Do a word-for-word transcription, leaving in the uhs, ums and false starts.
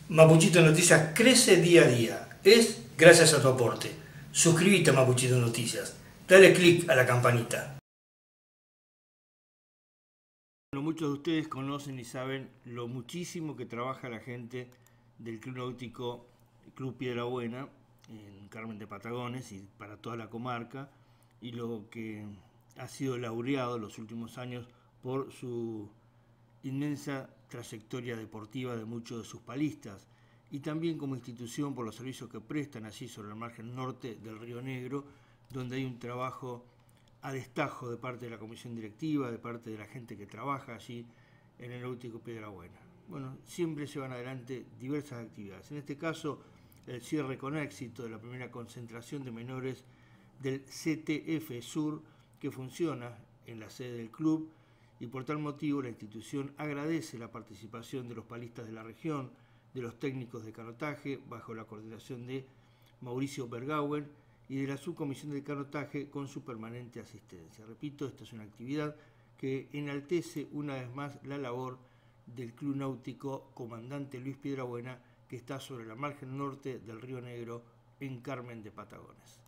Mapuchito Noticias crece día a día. Es gracias a tu aporte. Suscríbete a Mapuchito Noticias. Dale click a la campanita. Bueno, muchos de ustedes conocen y saben lo muchísimo que trabaja la gente del Club Náutico Club Piedra Buena en Carmen de Patagones y para toda la comarca, y lo que ha sido laureado en los últimos años por su inmensa trayectoria deportiva de muchos de sus palistas, y también como institución por los servicios que prestan allí sobre el margen norte del Río Negro, donde hay un trabajo a destajo de parte de la comisión directiva, de parte de la gente que trabaja allí en el Náutico Piedra Buena. Bueno, siempre llevan adelante diversas actividades. En este caso, el cierre con éxito de la primera concentración de menores del C T F Sur, que funciona en la sede del club, y por tal motivo la institución agradece la participación de los palistas de la región, de los técnicos de canotaje, bajo la coordinación de Mauricio Bergauen, y de la subcomisión de canotaje con su permanente asistencia. Repito, esta es una actividad que enaltece una vez más la labor del Club Náutico Comandante Luis Piedrabuena, que está sobre la margen norte del Río Negro en Carmen de Patagones.